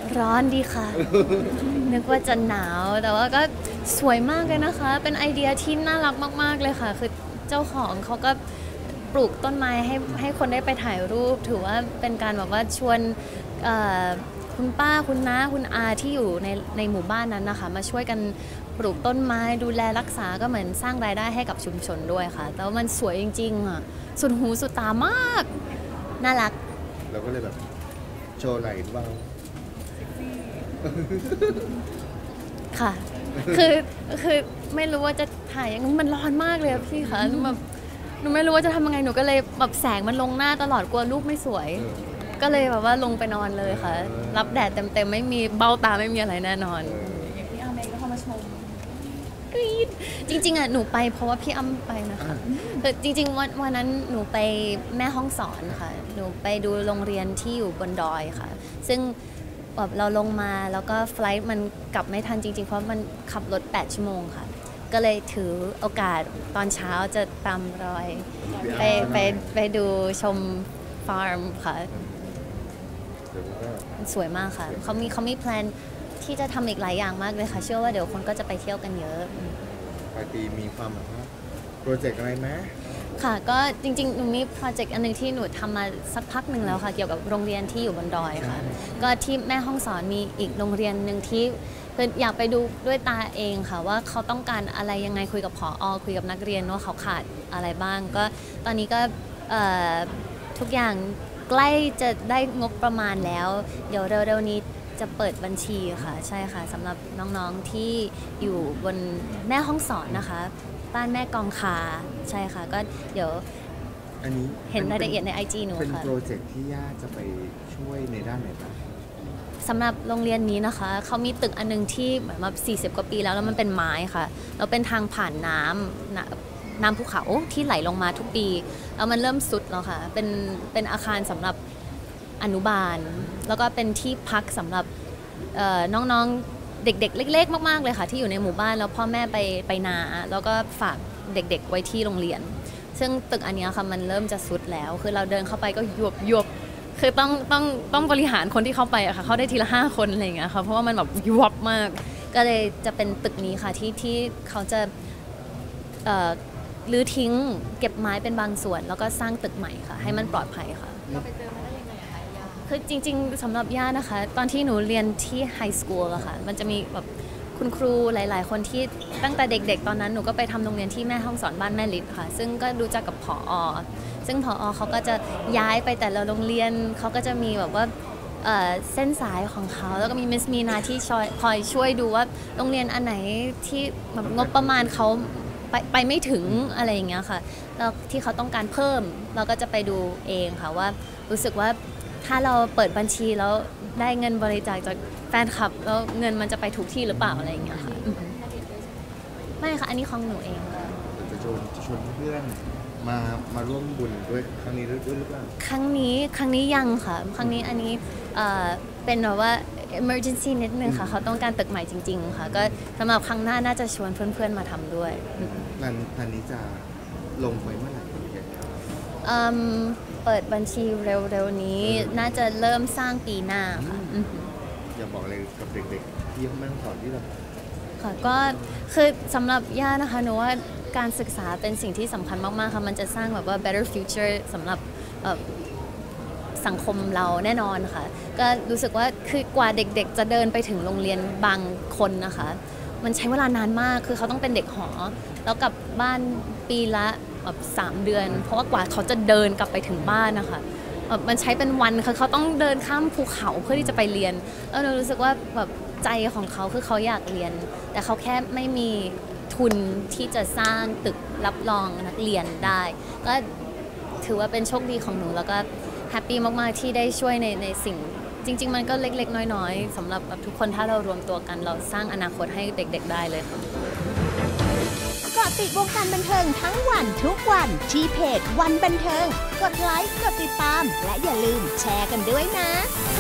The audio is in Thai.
ร้อนดีค่ะ นึกว่าจะหนาวแต่ว่าก็สวยมากเลยนะคะเป็นไอเดียที่น่ารักมากๆเลยค่ะคือเจ้าของเขาก็ปลูกต้นไม้ให้คนได้ไปถ่ายรูปถือว่าเป็นการแบบว่าชวนคุณป้าคุณน้าคุณอาที่อยู่ในหมู่บ้านนั้นนะคะมาช่วยกันปลูกต้นไม้ดูแลรักษาก็เหมือนสร้างรายได้ให้กับชุมชนด้วยค่ะแต่ว่ามันสวยจริงๆอ่ะสุดหูสุดตามากน่ารักเราก็เลยแบบโชว์ไหล่บ้างค่ะคือไม่รู้ว่าจะถ่ายยังไงมันร้อนมากเลยพี่คะแบบหนูไม่รู้ว่าจะทำยังไงหนูก็เลยแบบแสงมันลงหน้าตลอดกลัวรูปไม่สวยก็เลยแบบว่าลงไปนอนเลยค่ะรับแดดเต็มๆไม่มีเบ้าตาไม่มีอะไรแน่นอนอย่างพี่อาเมย์ก็เข้ามาชมกรี๊ดจริงๆอ่ะหนูไปเพราะว่าพี่อ้ำไปนะคะคือจริงๆวันนั้นหนูไปแม่ห้องสอนค่ะหนูไปดูโรงเรียนที่อยู่บนดอยค่ะซึ่งแบบเราลงมาแล้วก็ไฟลท์มันกลับไม่ทันจริงๆเพราะมันขับรถ8 ชั่วโมงค่ะก็เลยถือโอกาสตอนเช้าจะตามรอยไปดูชมฟาร์มค่ะสวยมากค่ะเขามีแพลนที่จะทำอีกหลายอย่างมากเลยค่ะเชื่อว่าเดี๋ยวคนก็จะไปเที่ยวกันเยอะปลายปีมีความแบบว่าโปรเจกต์อะไรไหมค่ะก็จริงๆหนูมีโปรเจกต์อันนึงที่หนูทำมาสักพักหนึ่งแล้วค่ะเกี่ยวกับโรงเรียนที่อยู่บนดอยค่ะก็ที่แม่ห้องสอนมีอีกโรงเรียนหนึ่งที่อยากไปดูด้วยตาเองค่ะว่าเขาต้องการอะไรยังไงคุยกับผอ.คุยกับนักเรียนว่าเขาขาดอะไรบ้างก็ตอนนี้ก็ทุกอย่างใกล้จะได้งบประมาณแล้วเดี๋ยวเร็วๆนี้จะเปิดบัญชีค่ะใช่ค่ะสำหรับน้องๆที่อยู่บนแม่ห้องสอนนะคะบ้านแม่กองคาใช่ค่ะก็เดี๋ยวอันนี้เห็นรายละเอียดใน IG หนูค่ะเป็นโปรเจกต์ที่ย่าจะไปช่วยในด้านไหนบ้างสำหรับโรงเรียนนี้นะคะเขามีตึกอันนึงที่เหมือนแบบ40 กว่าปีแล้วมันเป็นไม้ค่ะแล้วเป็นทางผ่านน้ำภูเขาที่ไหลลงมาทุกปีแล้วมันเริ่มสุดแล้วค่ะเป็นอาคารสำหรับอนุบาลแล้วก็เป็นที่พักสำหรับน้องๆเด็กๆเล็กๆมากๆเลยค่ะที่อยู่ในหมู่บ้านแล้วพ่อแม่ไปนาแล้วก็ฝากเด็กๆไว้ที่โรงเรียนซึ่งตึกอันนี้ค่ะมันเริ่มจะสุดแล้วคือเราเดินเข้าไปก็ยวบคือต้องบริหารคนที่เข้าไปอะค่ะเข้าได้ทีละ5 คนอะไรอย่างเงี้ยค่ะเพราะว่ามันแบบยวบมากก็เลยจะเป็นตึกนี้ค่ะที่เขาจะรื้อทิ้งเก็บไม้เป็นบางส่วนแล้วก็สร้างตึกใหม่ค่ะให้มันปลอดภัยค่ะเราไปเจอมาได้ยังไงคะย่าคือจริงๆสำหรับย่านะคะตอนที่หนูเรียนที่ไฮสคูลอะค่ะมันจะมีแบบคุณครูหลายๆคนที่ตั้งแต่เด็กๆตอนนั้นหนูก็ไปทำโรงเรียนที่แม่ห้องสอนบ้านแม่ลิศค่ะซึ่งก็รู้จักกับผอ.ซึ่งผอ.เขาก็จะย้ายไปแต่ละโรงเรียนเขาก็จะมีแบบว่าเส้นสายของเขาแล้วก็มีมิสมีนาที่คอยช่วยดูว่าโรงเรียนอันไหนที่แบบงบประมาณเขาไปไม่ถึงอะไรอย่างเงี้ยค่ะแล้วที่เขาต้องการเพิ่มเราก็จะไปดูเองค่ะว่ารู้สึกว่าถ้าเราเปิดบัญชีแล้วได้เงินบริจาคจากแฟนคลับแล้วเงินมันจะไปถูกที่หรือเปล่าอะไรอย่างเงี้ยค่ะไม่ค่ะอันนี้ของหนูเองค่ะจะชวนเพื่อนมาร่วมบุญด้วยครั้งนี้ด้วยหรือเปล่าครั้งนี้ยังค่ะครั้งนี้อันนี้เป็นแบบว่า emergency นิดนึงค่ะเขาต้องการตึกใหม่จริงๆค่ะก็สำหรับครั้งหน้าน่าจะชวนเพื่อนๆมาทำด้วยงานนี้จะลงไปเมื่อไหร่เปิดบัญชีเร็วๆนี้น่าจะเริ่มสร้างปีหน้าค่ะอย่าบอกอะไรกับเด็กๆที่แม่สอนที่เราค่ะก็คือสำหรับย่านะคะหนูว่าการศึกษาเป็นสิ่งที่สำคัญมากๆค่ะมันจะสร้างแบบว่า better future สำหรับสังคมเราแน่นอนค่ะก็รู้สึกว่าคือกว่าเด็กๆจะเดินไปถึงโรงเรียนบางคนนะคะมันใช้เวลานานมากคือเขาต้องเป็นเด็กหอแล้วกลับบ้านปีละแบบ3 เดือนเพราะว่ากว่าเขาจะเดินกลับไปถึงบ้านนะคะมันใช้เป็นวันคือเขาต้องเดินข้ามภูเขาเพื่อที่จะไปเรียนแล้วเรารู้สึกว่าแบบใจของเขาคือเขาอยากเรียนแต่เขาแค่ไม่มีทุนที่จะสร้างตึกรับรองนักเรียนได้ก็ถือว่าเป็นโชคดีของหนูแล้วก็แฮปปี้มากๆที่ได้ช่วยในสิ่งจริงๆมันก็เล็กๆน้อยๆสำหรับทุกคนถ้าเรารวมตัวกันเราสร้างอนาคตให้เด็กๆได้เลยค่ะเกาะติดวงการบันเทิงทั้งวันทุกวันที่เพจวันบันเทิงกดไลค์กดติดตามและอย่าลืมแชร์กันด้วยนะ